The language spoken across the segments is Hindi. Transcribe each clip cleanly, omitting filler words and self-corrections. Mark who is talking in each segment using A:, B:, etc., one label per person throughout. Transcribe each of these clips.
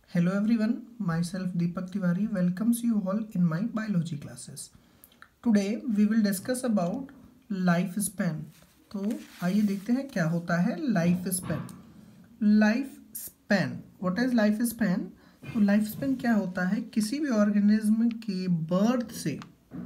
A: Hello everyone, myself Deepak Tiwari welcomes you all in my biology classes. Today we will discuss about life span. तो आइए देखते हैं क्या होता है life span. Life span, what is life span? तो लाइफ स्पैन क्या होता है? किसी भी ऑर्गेनिज्म के बर्थ से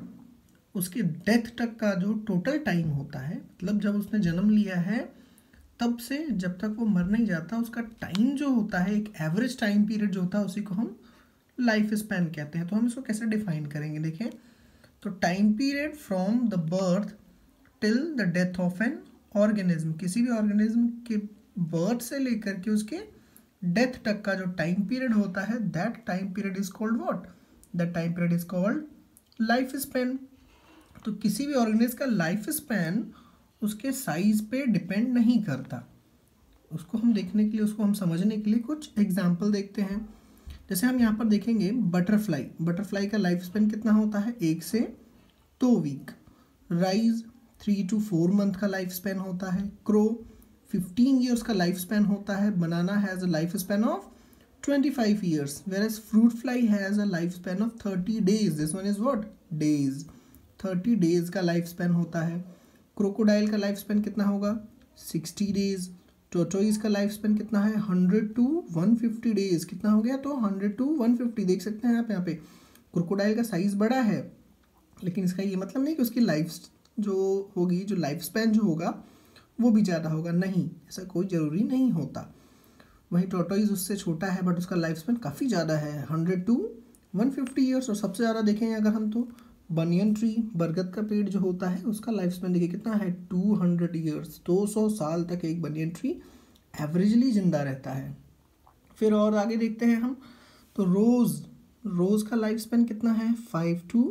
A: उसके डेथ तक का जो टोटल टाइम होता है, मतलब जब उसने जन्म लिया है तब से जब तक वो मर नहीं जाता, उसका टाइम जो होता है, एक एवरेज टाइम पीरियड जो होता है, उसी को हम लाइफ स्पैन कहते हैं. तो हम इसको कैसे डिफाइन करेंगे? देखें, तो time period from the birth till the death of an organism, किसी भी ऑर्गेनिज्म के बर्थ से लेकर के उसके डेथ तक का जो टाइम पीरियड होता है, that time period is called what? That time period is called life span. तो किसी भी ऑर्गेनिज्म का लाइफ स्पैन उसके साइज पे डिपेंड नहीं करता. उसको हम देखने के लिए, उसको हम समझने के लिए कुछ एग्जाम्पल देखते हैं. जैसे हम यहाँ पर देखेंगे बटरफ्लाई. बटरफ्लाई का लाइफ स्पैन कितना होता है? 1 से 2 वीक. राइज 3 to 4 मंथ का लाइफ स्पैन होता है. क्रो 15 ईयर्स का लाइफ स्पैन होता है. Banana has a life span of 25 years. Where fruit fly has a life span of 30 days. This one is what? Days. 30 days का लाइफ स्पैन होता है. क्रोकोडाइल का लाइफ स्पैन कितना होगा? 60 days. टोटोइज का लाइफ स्पैन कितना है? 100 to 150 days. कितना हो गया? तो 100 to 150. देख सकते हैं आप यहाँ पे क्रोकोडाइल का साइज बड़ा है, लेकिन इसका ये मतलब नहीं कि उसकी लाइफ जो होगी, जो लाइफ स्पैन जो होगा वो भी ज़्यादा होगा. नहीं, ऐसा कोई ज़रूरी नहीं होता. वहीं टोटोइज उससे छोटा है बट उसका लाइफ स्पैन काफ़ी ज़्यादा है, 100 to 150 ईयर्स. और सबसे ज़्यादा देखें अगर हम, तो बनियन ट्री, बरगद का पेड़ जो होता है, उसका लाइफ स्पैन देखिए कितना है? 200 ईयर्स. 200 साल तक एक बनियन ट्री एवरेजली जिंदा रहता है. फिर और आगे देखते हैं हम, तो रोज़ का लाइफ स्पैन कितना है? 5 to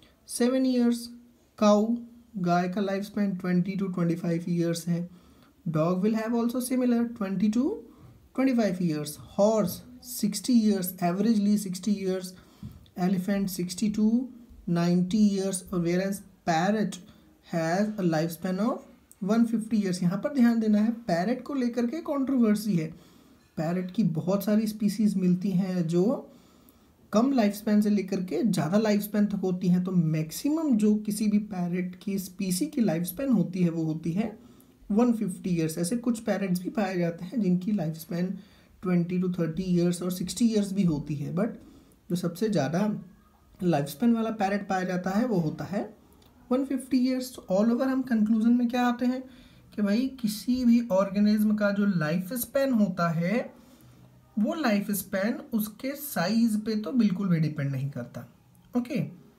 A: 7 ईयर्स. काऊ, गाय का लाइफ स्पैन 20 to 25 ईयर्स है. Dog will have also similar 20 to 25 years. Horse 60 years, averagely 60 years. Elephant 60 to 90 years. और whereas parrot has a life span of 150 years. यहाँ पर ध्यान देना है, पैरट को लेकर के कंट्रोवर्सी है. पैरट की बहुत सारी स्पीसीज मिलती हैं जो कम लाइफ स्पैन से लेकर के ज़्यादा लाइफ स्पैन तक होती हैं. तो मैक्सिमम जो किसी भी पैरट की स्पीसी की लाइफ स्पैन होती है वो होती है 150 ईयर्स. ऐसे कुछ पैरट्स भी पाए जाते हैं जिनकी लाइफ स्पैन 20 to 30 ईयर्स और 60 ईयर्स भी होती है. बट जो सबसे ज़्यादा लाइफ स्पैन वाला पैरट पाया जाता है वो होता है 150 ईयर्स. ऑल ओवर हम कंक्लूजन में क्या आते हैं कि भाई किसी भी ऑर्गेनिज्म का जो लाइफ स्पैन होता है वो लाइफ स्पैन उसके साइज पे तो बिल्कुल भी डिपेंड नहीं करता. ओके,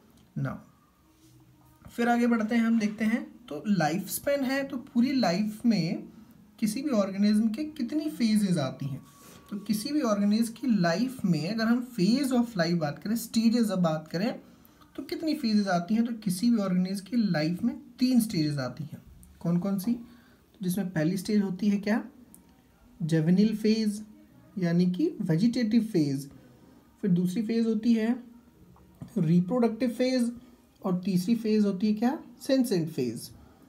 A: नाउ फिर आगे बढ़ते हैं. हम देखते हैं, तो लाइफ स्पैन है तो पूरी लाइफ में किसी भी ऑर्गेनिज्म के कितनी फेजेज आती हैं. तो किसी भी ऑर्गेनिज्म की लाइफ में अगर हम फेज ऑफ लाइफ बात करें, स्टेजेस अब बात करें, तो कितनी फेजेस आती हैं? तो किसी भी ऑर्गेनिज्म की लाइफ में 3 स्टेजेस आती हैं. कौन कौन सी? तो जिसमें पहली स्टेज होती है क्या? जेवेनिल फेज, यानी कि वेजिटेटिव फेज. फिर दूसरी फेज होती है रिप्रोडक्टिव फेज, और तीसरी फेज होती है क्या? Senescent phase.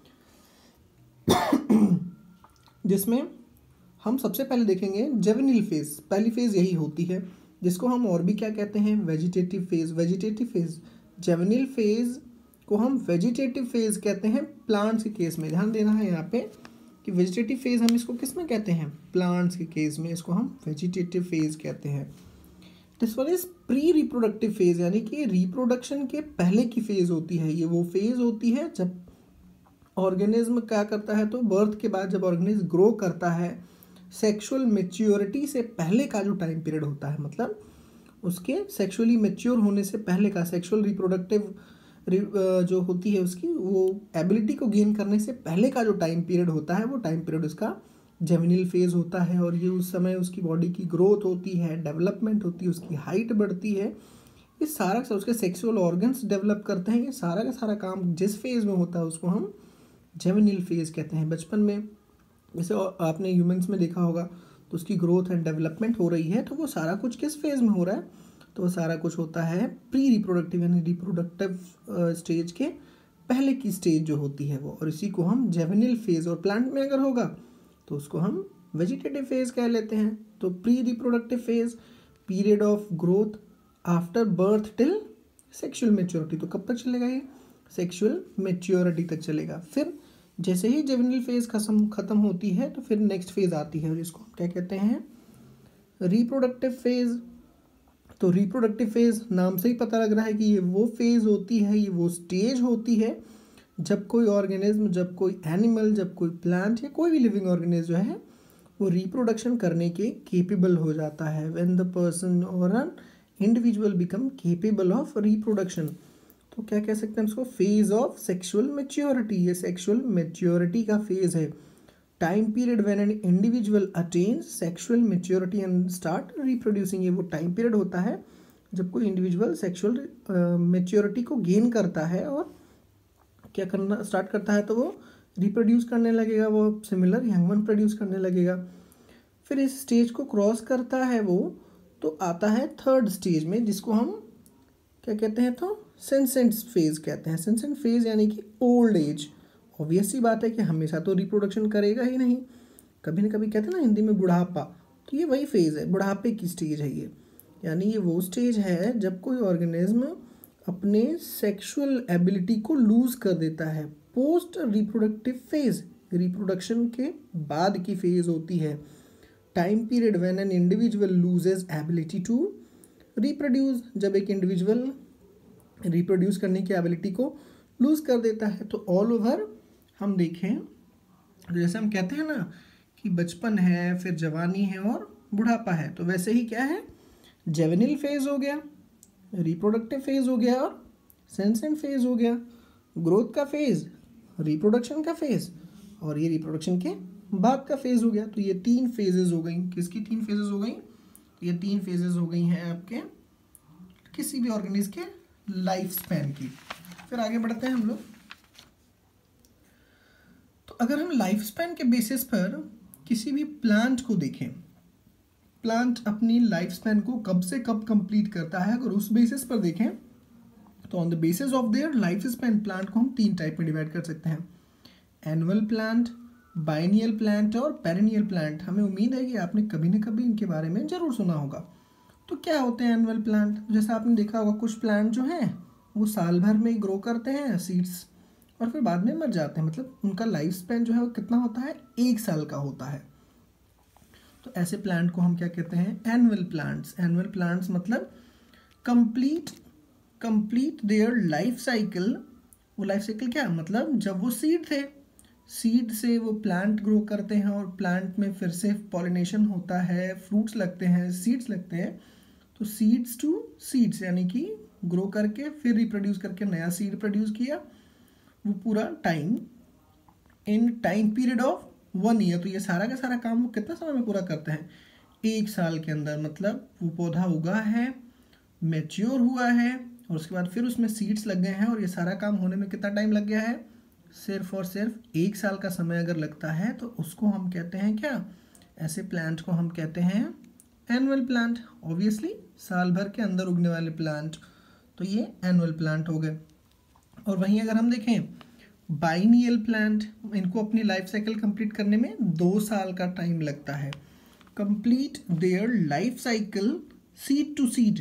A: जिसमें हम सबसे पहले देखेंगे जेवेनिल फेज. पहली फेज यही होती है जिसको हम और भी क्या कहते हैं? Vegetative phase. Vegetative phase, juvenile phase को हम वेजिटेटिव फेज कहते हैं प्लांट्स के केस में. ध्यान देना है यहाँ पे कि वेजिटेटिव फेज हम इसको किस में कहते हैं? प्लांट्स के केस में इसको हम वेजिटेटिव फेज कहते हैं. This one is pre reproductive phase, यानी कि रिप्रोडक्शन के पहले की फेज होती है. ये वो फेज होती है जब ऑर्गेनिज्म क्या करता है, तो बर्थ के बाद जब ऑर्गेनिज्म ग्रो करता है, सेक्सुअल मेच्योरिटी से पहले का जो टाइम पीरियड होता है, मतलब उसके सेक्सुअली मेच्योर होने से पहले का, सेक्सुअल रिप्रोडक्टिव जो होती है उसकी वो एबिलिटी को गेन करने से पहले का जो टाइम पीरियड होता है, वो टाइम पीरियड उसका जेवेनिल फेज होता है. और ये उस समय उसकी बॉडी की ग्रोथ होती है, डेवलपमेंट होती है, उसकी हाइट बढ़ती है. ये सारा उसके सेक्सुअल ऑर्गन्स डेवलप करते हैं. ये सारा का सारा काम जिस फेज में होता है उसको हम जेवेनिल फेज कहते हैं. बचपन में जैसे आपने ह्यूमंस में देखा होगा, तो उसकी ग्रोथ एंड डेवलपमेंट हो रही है, तो वो सारा कुछ किस फेज में हो रहा है? तो वो सारा कुछ होता है प्री रिप्रोडक्टिव, यानी रिप्रोडक्टिव स्टेज के पहले की स्टेज जो होती है वो, और इसी को हम जेवेनिल फेज. और प्लांट में अगर होगा तो उसको हम वेजिटेटिव फेज कह लेते हैं. तो pre reproductive phase period of growth after birth till sexual maturity. तो कब तक चलेगा ये? सेक्सुअल मेच्योरिटी तक चलेगा। फिर जैसे ही जुवेनाइल फेज खत्म होती है तो फिर नेक्स्ट फेज आती है, जिसको हम क्या कहते हैं? Reproductive phase. तो रिप्रोडक्टिव फेज नाम से ही पता लग रहा है कि ये वो फेज होती है, ये वो स्टेज होती है जब कोई ऑर्गेनिज्म, जब कोई एनिमल, जब कोई प्लांट या कोई भी लिविंग ऑर्गेनिज्म जो है वो रिप्रोडक्शन करने के केपेबल हो जाता है। व्हेन द पर्सन और an individual become capable of reproduction. तो क्या कह सकते हैं इसको? Phase of sexual maturity. ये सेक्सुअल मेच्योरिटी का फेज है। Time period when an individual attains sexual maturity and start reproducing. ये वो टाइम पीरियड होता है जब कोई इंडिविजुअल सेक्सुअल मेच्योरिटी को गेन करता है और क्या करना स्टार्ट करता है, तो वो रिप्रोड्यूस करने लगेगा, वो सिमिलर यंग वन प्रोड्यूस करने लगेगा। फिर इस स्टेज को क्रॉस करता है वो, तो आता है थर्ड स्टेज में, जिसको हम क्या कहते हैं? तो सेंसेंट फेज कहते हैं। सेंसेंट फेज यानी कि ओल्ड एज। ऑब्वियस सी बात है कि हमेशा तो रिप्रोडक्शन करेगा ही नहीं, कभी ना कभी कहते हैं ना हिंदी में बुढ़ापा, तो ये वही फेज है, बुढ़ापे की स्टेज है ये। यानी ये वो स्टेज है जब कोई ऑर्गेनिज्म अपने सेक्सुअल एबिलिटी को लूज कर देता है। पोस्ट रिप्रोडक्टिव फेज रिप्रोडक्शन के बाद की फेज होती है। Time period when an individual loses ability to reproduce. जब एक इंडिविजुअल रिप्रोड्यूस करने की एबिलिटी को लूज कर देता है। तो ऑल ओवर हम देखें, जैसे हम कहते हैं ना कि बचपन है, फिर जवानी है और बुढ़ापा है, तो वैसे ही क्या है? जुवेनाइल फेज हो गया, रिप्रोडक्टिव फेज हो गया और सेंसेंट फेज हो गया। ग्रोथ का फेज, रिप्रोडक्शन का फेज और ये रिप्रोडक्शन के बाद का फेज हो गया। तो ये तीन फेजेस हो गई। किसकी तीन फेजेस हो गई? तो ये तीन फेजेस हो गई हैं आपके किसी भी ऑर्गेनिज्म के लाइफ स्पैन की। फिर आगे बढ़ते हैं हम लोग। तो अगर हम लाइफ स्पैन के बेसिस पर किसी भी प्लांट को देखें, प्लांट अपनी लाइफ स्पैन को कब से कब कंप्लीट करता है, अगर उस बेसिस पर देखें तो on the basis of their life span plant को हम तीन टाइप में डिवाइड कर सकते हैं। एनुअल प्लांट, बाइनियल प्लांट और पेरेनियल प्लांट। हमें उम्मीद है कि आपने कभी न कभी इनके बारे में ज़रूर सुना होगा। तो क्या होते हैं एनुअल प्लांट? जैसा आपने देखा होगा कुछ प्लांट जो हैं वो साल भर में ग्रो करते हैं सीड्स और फिर बाद में मर जाते हैं, मतलब उनका लाइफ स्पैन जो है वो कितना होता है? 1 साल का होता है। तो ऐसे प्लांट को हम क्या कहते हैं? Annual plants. एनुअल प्लांट्स मतलब कंप्लीट देयर लाइफ साइकिल। वो लाइफ साइकिल क्या मतलब? जब वो सीड थे, सीड से वो प्लांट ग्रो करते हैं और प्लांट में फिर से पॉलिनेशन होता है, फ्रूट्स लगते हैं, सीड्स लगते हैं। तो सीड्स टू सीड्स यानी कि ग्रो करके फिर रिप्रोड्यूस करके नया सीड प्रोड्यूस किया, वो पूरा time in time period of 1 year. तो ये सारा का सारा काम वो कितना समय में पूरा करते हैं? 1 साल के अंदर। मतलब वो पौधा उगा है, मैच्योर हुआ है और उसके बाद फिर उसमें सीड्स लग गए हैं और ये सारा काम होने में कितना टाइम लग गया है? सिर्फ और सिर्फ 1 साल का समय अगर लगता है तो उसको हम कहते हैं क्या? ऐसे प्लांट को हम कहते हैं एनुअल प्लांट। ऑब्वियसली साल भर के अंदर उगने वाले प्लांट, तो ये एनुअल प्लांट हो गए। और वहीं अगर हम देखें बाइनियल प्लांट, इनको अपनी लाइफ साइकिल कंप्लीट करने में 2 साल का टाइम लगता है। Complete their life cycle seed to seed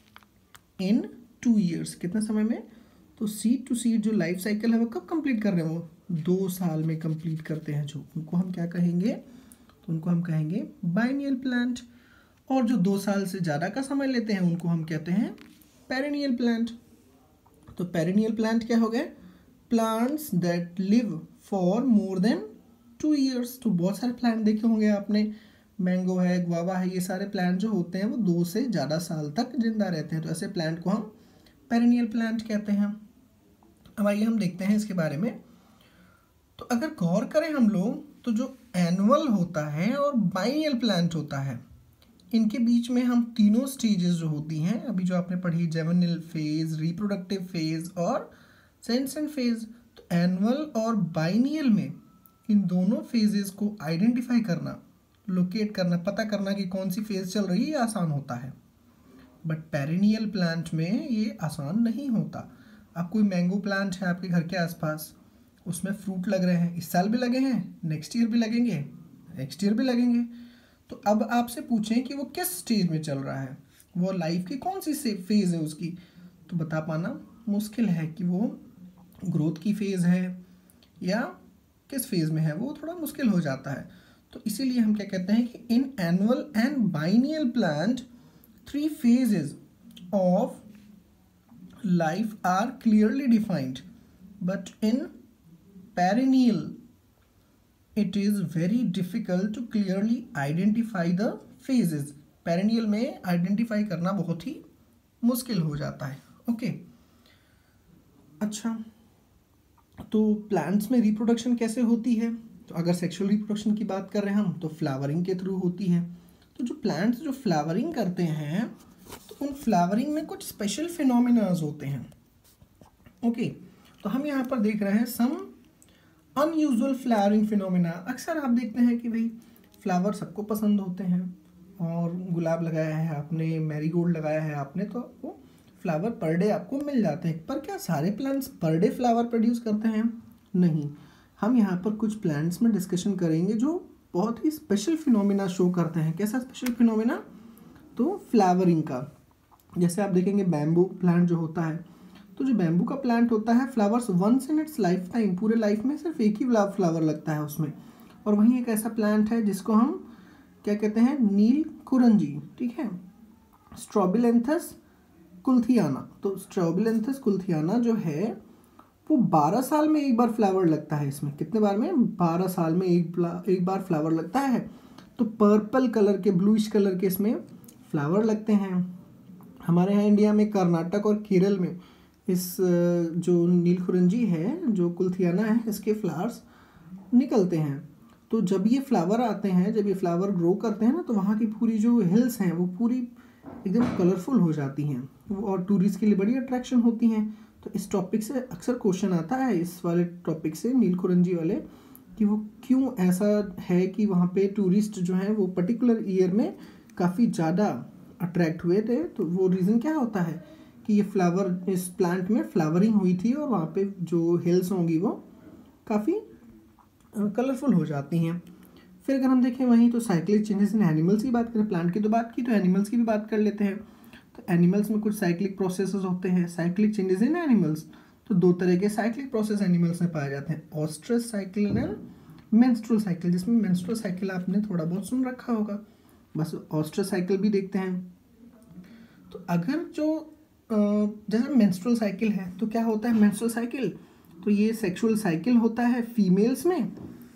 A: in 2 years. कितने समय में? तो सीड टू सीड जो लाइफ साइकिल है वो कब कंप्लीट कर रहे हैं? वो 2 साल में कंप्लीट करते हैं। जो उनको हम क्या कहेंगे? तो उनको हम कहेंगे बाइनियल प्लांट। और जो 2 साल से ज़्यादा का समय लेते हैं उनको हम कहते हैं पेरेनियल प्लांट। तो पेरेनियल प्लांट क्या हो गए? Plants that live for more than 2 years. तो बहुत सारे प्लांट देखे होंगे आपने, मैंगो है, गुआवा है, ये सारे प्लांट जो होते हैं वो 2 से ज़्यादा साल तक जिंदा रहते हैं। तो ऐसे प्लांट को हम पेरेनियल प्लांट कहते हैं। अब आइए हम देखते हैं इसके बारे में। तो अगर गौर करें हम लोग तो जो एनुअल होता है और बाइनियल प्लांट होता है, इनके बीच में हम तीनों स्टेजेस जो होती हैं अभी जो आपने पढ़ी, जुवेनाइल फेज, रिप्रोडक्टिव फेज और सेंसेंट फेज, तो एनुअल और बाइनियल में इन दोनों फेजेस को आइडेंटिफाई करना, लोकेट करना, पता करना कि कौन सी फेज चल रही है, ये आसान होता है। बट पेरेनियल प्लांट में ये आसान नहीं होता। अब कोई मैंगो प्लांट है आपके घर के आसपास, उसमें फ्रूट लग रहे हैं, इस साल भी लगे हैं, नेक्स्ट ईयर भी लगेंगे, नेक्स्ट ईयर भी लगेंगे। तो अब आपसे पूछें कि वो किस स्टेज में चल रहा है, वो लाइफ की कौन सी फेज है उसकी, तो बता पाना मुश्किल है कि वो ग्रोथ की फेज है या किस फेज में है, वो थोड़ा मुश्किल हो जाता है। तो इसीलिए हम क्या कहते हैं कि इन annual and biennial plant 3 phases of life are clearly defined, but in perennial it is very difficult to clearly identify the phases. Perennial में आइडेंटिफाई करना बहुत ही मुश्किल हो जाता है। ओके, अच्छा, तो प्लांट्स में रिप्रोडक्शन कैसे होती है, तो अगर सेक्सुअल रिप्रोडक्शन की बात कर रहे हैं हम तो फ्लावरिंग के थ्रू होती है। तो जो प्लांट्स जो फ्लावरिंग करते हैं तो उन फ्लावरिंग में कुछ स्पेशल फिनोमिनाज होते हैं। ओके, तो हम यहाँ पर देख रहे हैं सम अनयूजुअल फ्लावरिंग फिनोमिना। अक्सर आप देखते हैं कि भाई फ्लावर सबको पसंद होते हैं, और गुलाब लगाया है आपने, मैरीगोल्ड लगाया है आपने, तो आपको फ्लावर पर डे आपको मिल जाते हैं। पर क्या सारे plants per day flower produce करते हैं? नहीं। हम यहाँ पर कुछ प्लांट्स में डिस्कशन करेंगे जो बहुत ही स्पेशल फिनोमिना शो करते हैं। कैसा स्पेशल फिनोमिना? तो फ्लावरिंग का। जैसे आप देखेंगे बैम्बू प्लांट जो होता है, तो जो बैम्बू का प्लांट होता है flowers once in its life time, पूरे लाइफ में सिर्फ एक ही फ्लावर लगता है उसमें। और वहीं एक ऐसा प्लांट है जिसको हम क्या कहते हैं? नील कुरंजी, ठीक है, स्ट्रॉबिलेंथस कुल्थियाना। तो स्ट्रॉबिलेंथस कुल्थियाना जो है वो 12 साल में एक बार फ्लावर लगता है। इसमें कितने बार में? 12 साल में एक बार फ्लावर लगता है। तो पर्पल कलर के, ब्लूइश कलर के इसमें फ्लावर लगते हैं। हमारे यहाँ इंडिया में कर्नाटक और केरल में इस जो नीलकुरंजी है, जो कुल्थियाना है, इसके फ्लावर्स निकलते हैं। तो जब ये फ्लावर आते हैं, जब ये फ्लावर ग्रो करते हैं ना, तो वहाँ की पूरी जो हिल्स हैं वो पूरी एकदम कलरफुल हो जाती हैं, और टूरिस्ट के लिए बड़ी अट्रैक्शन होती हैं। तो इस टॉपिक से अक्सर क्वेश्चन आता है, इस वाले टॉपिक से, नीलकुरंजी वाले, कि वो क्यों ऐसा है कि वहाँ पे टूरिस्ट जो हैं वो पर्टिकुलर ईयर में काफ़ी ज़्यादा अट्रैक्ट हुए थे। तो वो रीज़न क्या होता है कि ये फ्लावर, इस प्लांट में फ्लावरिंग हुई थी, और वहाँ पे जो हिल्स होंगी वो काफ़ी कलरफुल हो जाती हैं। फिर अगर हम देखें वहीं तो साइक्लिक चेंजेस इन एनिमल्स की बात करें, प्लांट की तो बात की, तो एनिमल्स की भी बात कर लेते हैं। तो एनिमल्स में कुछ साइक्लिक प्रोसेसेस होते हैं। साइक्लिक चेंजेस इन एनिमल्स, तो 2 तरह के साइक्लिक प्रोसेस एनिमल्स में पाए जाते हैं, oestrous cycle and menstrual cycle. जिसमें मेंस्ट्रुअल साइकिल आपने थोड़ा बहुत सुन रखा होगा, बस ऑस्ट्रस साइकिल भी देखते हैं। तो अगर जो जैसे मेंस्ट्रुअल साइकिल है, तो क्या होता है मेंस्ट्रुअल साइकिल? तो ये सेक्सुअल साइकिल होता है फीमेल्स में,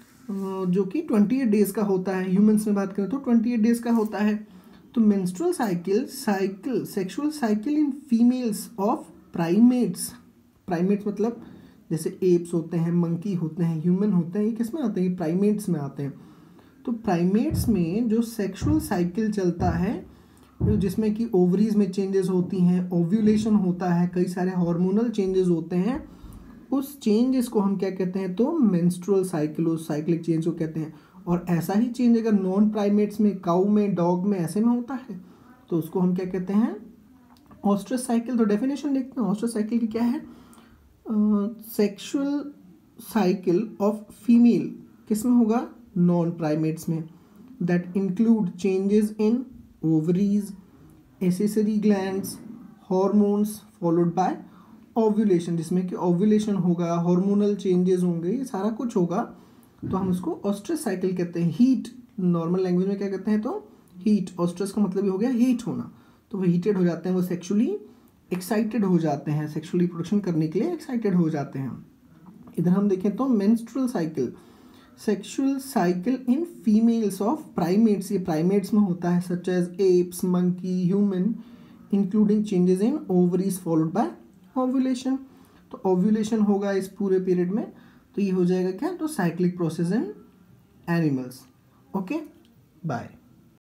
A: जो कि 28 डेज़ का होता है। ह्यूमंस में बात करें तो 28 डेज़ का होता है। तो menstrual cycle sexual cycle in females of primates. Primates मतलब जैसे एप्स होते हैं, मंकी होते हैं, ह्यूमन होते हैं, ये किस में आते हैं? ये प्राइमेट्स में आते हैं। तो प्राइमेट्स में जो सेक्सुअल साइकिल चलता है, जिसमें कि ओवरीज में चेंजेस होती हैं, ओव्यूलेशन होता है, कई सारे हार्मोनल चेंजेस होते हैं, उस चेंजेस को हम क्या कहते हैं? तो मेंस्ट्रुअल साइकिल, उस साइक्लिक चेंज को कहते हैं। और ऐसा ही चेंज अगर नॉन प्राइमेट्स में, काऊ में, डॉग में, ऐसे में होता है, तो उसको हम क्या कहते हैं? Oestrous cycle. तो डेफिनेशन देखते हैं ऑस्ट्रस साइकिल की क्या है? सेक्सुअल साइकिल ऑफ फीमेल किस में होगा? नॉन प्राइमेट्स में। That include changes in ovaries, accessory glands, hormones followed by ovulation, जिसमें कि ओव्यूलेशन होगा, हार्मोनल चेंजेस होंगे, ये सारा कुछ होगा। तो हम उसको ऑस्ट्रस साइकिल कहते हैं। हीट, नॉर्मल लैंग्वेज में क्या कहते हैं? तो हीट। ऑस्ट्रस का मतलब ये हो गया हीट होना। तो वो हीटेड हो जाते हैं, वो सेक्सुअली एक्साइटेड हो जाते हैं, सेक्सुअली रिप्रोडक्शन करने के लिए एक्साइटेड हो जाते हैं। इधर हम देखें तो menstrual cycle, sexual cycle in females of primates, ये प्राइमेट्स में होता है, such as apes, monkey, human, including changes in ovaries followed by ovulation. तो ओव्यूलेशन होगा इस पूरे पीरियड में। तो ये हो जाएगा क्या? तो cyclic process in animals. Okay, bye.